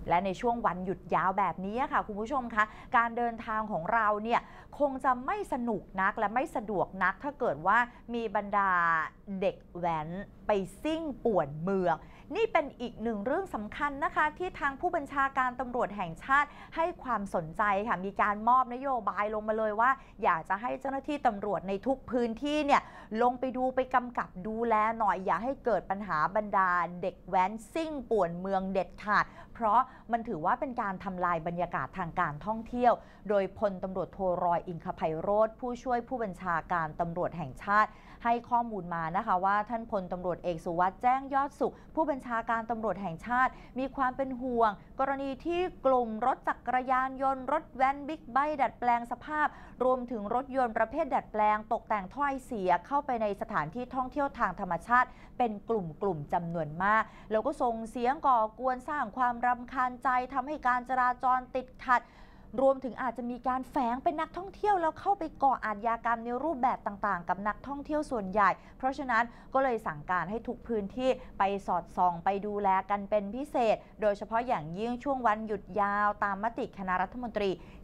และในช่วงวันหยุดยาวแบบนี้ค่ะคุณผู้ชมคะการเดินทางของเราเนี่ยคงจะไม่สนุกนักและไม่สะดวกนักถ้าเกิดว่ามีบรรดาเด็กแว้นไปซิ่งป่วนเมืองนี่เป็นอีกหนึ่งเรื่องสำคัญนะคะที่ทางผู้บัญชาการตำรวจแห่งชาติให้ความสนใจค่ะมีการมอบนโยบายลงมาเลยว่าอยากจะให้เจ้าหน้าที่ตำรวจในทุกพื้นที่เนี่ยลงไปดูไปกำกับดูแลหน่อยอย่าให้เกิดปัญหาบรรดาเด็กแว้นซิ่งป่วนเมืองเด็ดขาดเพราะมันถือว่าเป็นการทำลายบรรยากาศทางการท่องเที่ยวโดยพลตำรวจโทรอยอิงคไพโรจน์ผู้ช่วยผู้บัญชาการตำรวจแห่งชาติให้ข้อมูลมานะคะว่าท่านพลตำรวจเอกสุวัสด์แจ้งยอดสุขผู้บัญชาการตำรวจแห่งชาติมีความเป็นห่วงกรณีที่กลุ่มรถจักรยานยนต์รถแว้นบิ๊กไบค์ดัดแปลงสภาพรวมถึงรถยนต์ประเภทดัดแปลงตกแต่งถ้อยเสียเข้าไปในสถานที่ท่องเที่ยวทางธรรมชาติเป็นกลุ่มจำนวนมากแล้วก็ส่งเสียงก่อกวนสร้างความรำคาญใจทำให้การจราจรติดขัดรวมถึงอาจจะมีการแฝงเป็นนักท่องเที่ยวแล้วเข้าไปก่ออาชญากรรมในรูปแบบต่างๆกับนักท่องเที่ยวส่วนใหญ่เพราะฉะนั้นก็เลยสั่งการให้ทุกพื้นที่ไปสอดส่องไปดูแลกันเป็นพิเศษโดยเฉพาะอย่างยิ่งช่วงวันหยุดยาวตามมติคณะรัฐมนตรี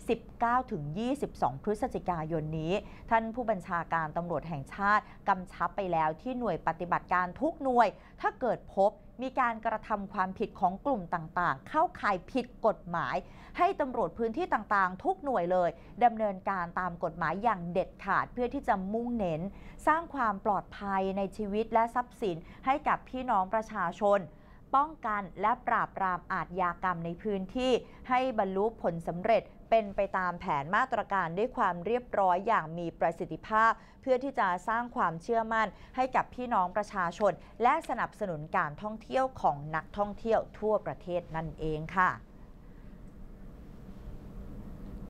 19-22 พฤศจิกายนนี้ท่านผู้บัญชาการตำรวจแห่งชาติกำชับไปแล้วที่หน่วยปฏิบัติการทุกหน่วยถ้าเกิดพบมีการกระทำความผิดของกลุ่มต่างๆเข้าข่ายผิดกฎหมายให้ตำรวจพื้นที่ต่างๆทุกหน่วยเลยดำเนินการตามกฎหมายอย่างเด็ดขาดเพื่อที่จะมุ่งเน้นสร้างความปลอดภัยในชีวิตและทรัพย์สินให้กับพี่น้องประชาชนป้องกันและปราบปรามอาชญากรรมในพื้นที่ให้บรรลุผลสำเร็จเป็นไปตามแผนมาตรการด้วยความเรียบร้อยอย่างมีประสิทธิภาพเพื่อที่จะสร้างความเชื่อมั่นให้กับพี่น้องประชาชนและสนับสนุนการท่องเที่ยวของนักท่องเที่ยวทั่วประเทศนั่นเองค่ะ